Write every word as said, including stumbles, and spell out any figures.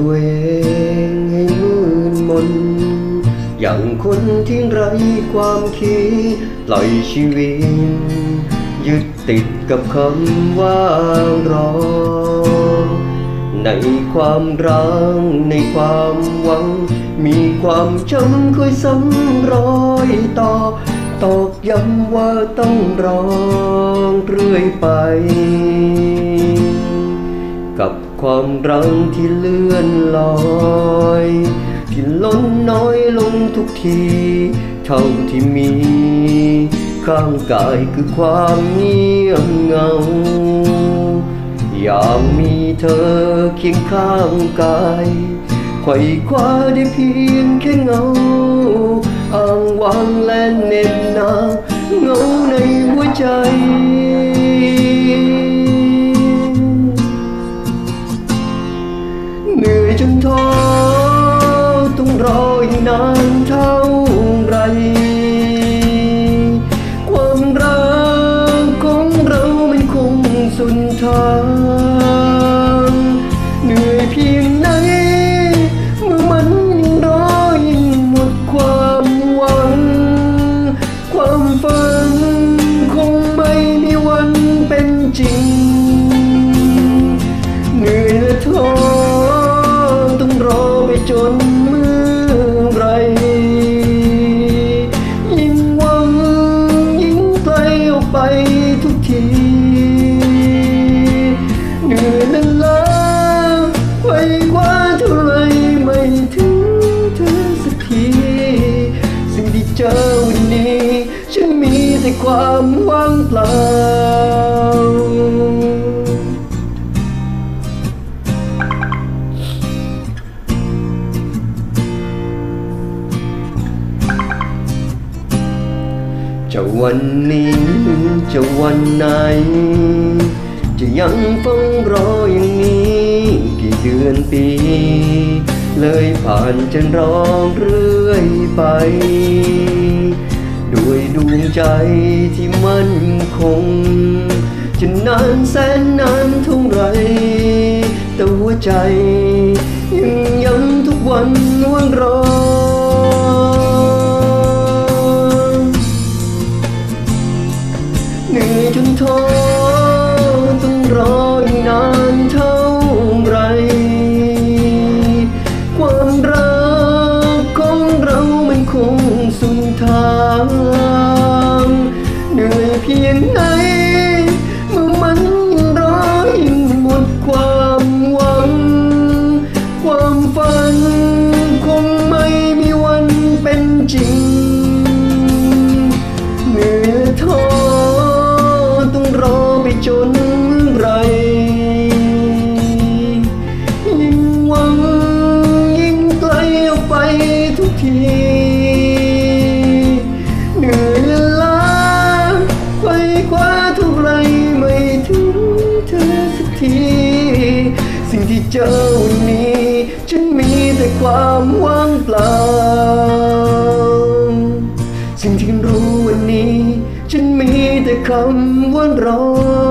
ตัวเองให้มืดมนอย่างคนที่ไร้ความคิดปล่อยชีวิตยึดติดกับคำว่ารอในความรักในความหวังมีความจำคอยซ้ำรอยต่อตอกย้ำว่าต้องรอเรื่อยไปกับความรักที่เลื่อนลอยที่ล้นน้อยลงทุกทีเท่าที่มีข้างกายคือความเงียบเหงาอยากมีเธอเคียงข้างกายไขว่คว้าได้เพียงแค่เงาอ้างว้างและเหน็บหนาวเงาในหัวใจเหนื่อยจนท้อต้องรออีกนานเท่าไรความรักของเรามันคงสุดทางเหนื่อยเพียงไหนเมื่อมันยิ่งรอยิ่งหมดความหวังความฝันคงไม่มีวันเป็นจริงเหนื่อยและท้อต้องรอไปจนเมื่อไรยิ่งหวังยิ่งไกลออกไปทุกทีเหนื่อยและล้าไขว่คว้าเท่าไรไม่ถึงเธอสักทีสิ่งที่เจอวันนี้ฉันมีแต่ความว่างเปล่าจะวันนี้จะวันไหนจะยังเฝ้ารออย่างนี้กี่เดือนปีเลยผ่านจนร้องเรื่อยไปด้วยดวงใจที่มั่นคงจะนานแสนนานเท่าไรแต่หัวใจยังย้ำทุกวันว่ารอเหนื่อยจนท้อต้องรออีกนานเท่าไรความรักของเรามันคงสุดทางเหนื่อยเพียงไหนเมื่อมันยิ่งรอยิ่งหมดความหวังความฝันคงไม่มีวันเป็นจริงเหนื่อยและท้อรอไปจนไรยิ่งหวังยิ่งไกลออกไปทุกทีเหนื่อยและล้าไขว่คว้าเท่าไรไม่ถึงเธอสักทีสิ่งที่เจอวันนี้ฉันมีแต่ความว่างเปล่าสิ่งที่รู้วันนี้ฉันมีแต่คำว่ารอ